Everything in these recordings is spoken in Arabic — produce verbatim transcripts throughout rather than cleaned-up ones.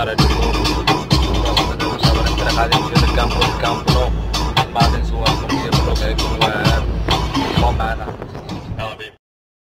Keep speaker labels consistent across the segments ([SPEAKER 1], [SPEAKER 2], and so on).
[SPEAKER 1] على اليوتيوب. ان شاء الله نشترك على نمشيو للكامبو الكامبو بعدين نصوركم كيف الفلوق هيكون واعر. بقوا معنا. يلا بينا.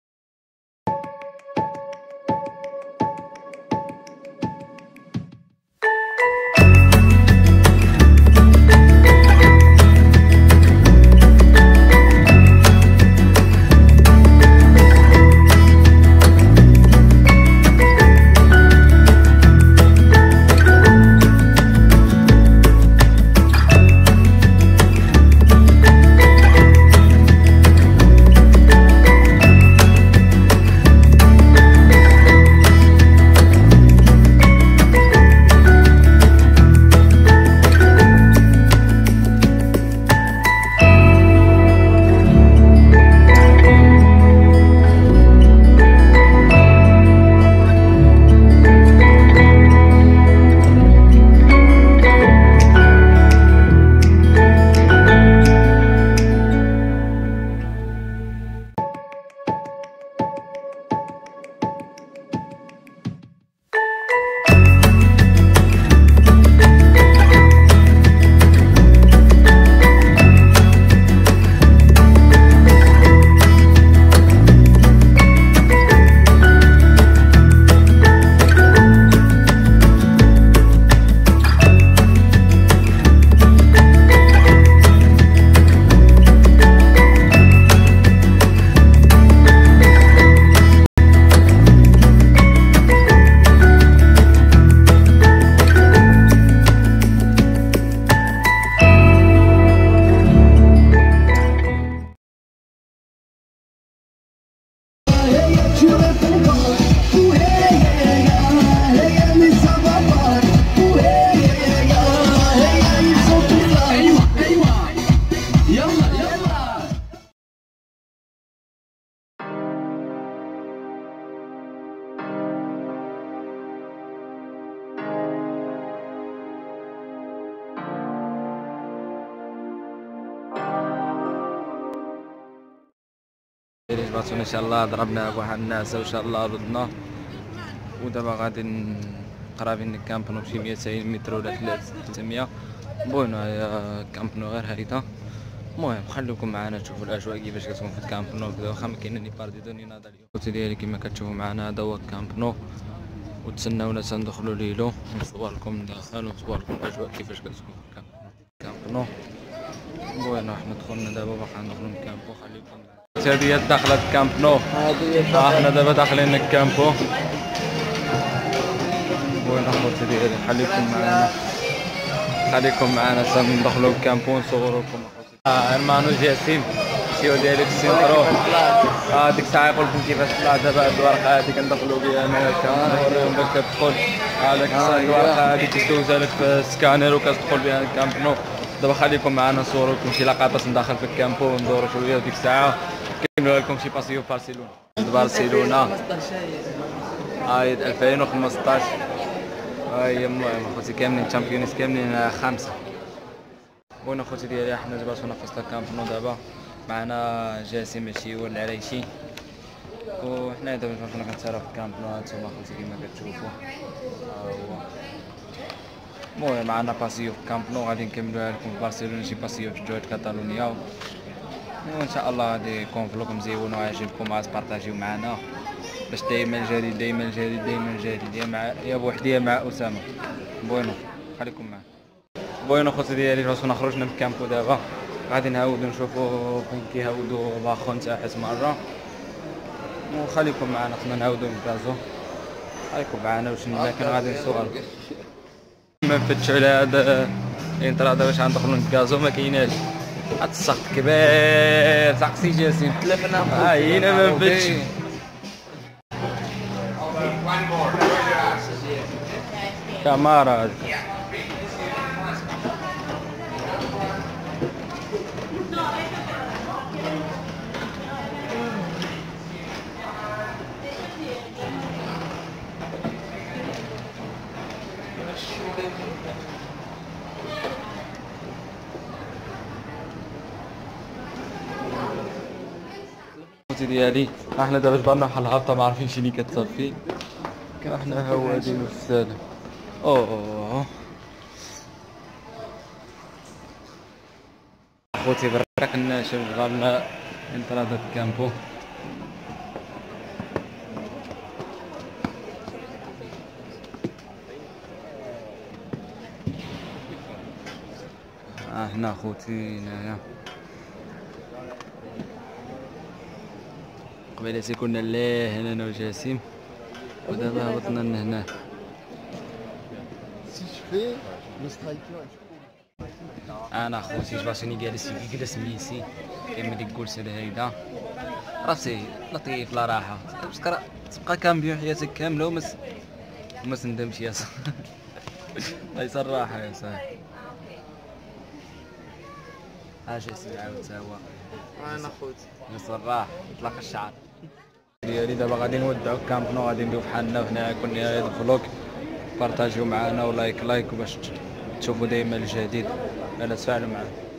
[SPEAKER 1] جباتونا ان شاء الله ضربنا بواحد النعسه وان شاء الله ردنا. ودابا غادي قرابين نكامبنو بشي ميتين متر ولا ثلاثمية. بونو هي كامبنو غير هايطه. المهم خليكم معنا تشوفوا الاجواء كيفاش كتكون في الكامبنو كدا، واخا ما كاين ني باردي ني ناضا اليوم. الكوتي ديالي كما كتشوفوا معنا هذا هو الكامبنو، وتسناونا تندخلوا ليلو ونصور لكم الداخل ونصور لكم الاجواء كيفاش كتكون في الكامبنو. بونو حنا دخلنا دابا باقا ندخلوا الكامبو. خليكم هذه هي داخلة الكامب نو. احنا دابا داخلين الكامبو. وين اخوتي ديالي خليكم معنا خليكم معنا سندخلوا الكامبو ونصوروا لكم اخوتي. اه المانو جاسم سيو ديالي في السنترو. اه ديك الساعة يقول لكم كيفاش طلع دابا هاد الورقة هادي كندخلوا بها هنا الكامبو. نوريهم باش كتدخل هذاك الورقة هادي كدوزها لك في السكانر وكتدخل بها الكامب نو. دابا خليكم معنا نصوروا لكم شي لقطات نداخل في الكامبو وندوروا شوية. وديك الساعة كنملوا لكم شي باسيو برشلونة. برشلونة هاي ألفين وخمسطاش. هاي المهم اخوتي كاملين تشامبيونز كاملين خمسة. وين اخوتي ديالي حنا جباتونا في وسط الكامب نو. دابا معنا جاسم ماشي هو العرايشي، وحنا دابا جباتونا كنتساراو في الكامب نو. هانتوما اخوتي كيما كتشوفوا ها هو. المهم معنا باسيو في الكامب نو غادي نكملوها لكم في برشلونة، شي باسيو في جوة كاتالونيا. وان شاء الله غادي يكون فلوق مزيون وعاجبكم، غادي تبارطاجيو معنا باش دايما الجديد دايما الجديد دايما الجديد. يا مع يا بوحدي مع اسامه. بوينو خليكم معنا. بوينو خوتي ديالي راسنا خرجنا من الكامبو. دابا غادي نعاودو نشوفو فين كيعاودو باخو نتاعس مره، وخليكم معنا خصنا نعاودو نكازو. خليكم معنا واش المكان غادي نصور. ما نفتشوا على هذا الانطرا باش غندخلو نكازو ما كايناش. هاد السقط كبير ساقسي جاسم تلفنا. ها هنا ما نفتش. كاميرا ديالي. احنا دابا جبرنا بحال الهبطه ما عارفين شنو كتصاب فيه. احنا هوادين في السالم. اوه اخوتي بركنا شغلنا انطلاقة كامبو. ها هنا اخوتي هنايا قبيلة كنا ليه هنا انا وجاسم ودابا هبطنا لهنا. انا اخوتي جباسوني جالس جالس ميسي كيما ديك الجلسه هيدا راسي لطيف لا راحه تبقى تبقى كامبيون حياتك كامله وما وما تندمش يا صاحبي. ليس الراحه يا صاحبي. اجي سي عاود تا هو
[SPEAKER 2] انا خوتي
[SPEAKER 1] ليس الراحه يطلق الشعر ديالي. دابا غادي نودعو الكامب نو غادي نديرو بحالنا وحنا كون نهاية الفلوق. بارطاجيو معنا ولايك لايك باش تشوفوا دائما الجديد. انا تفاعلوا معنا.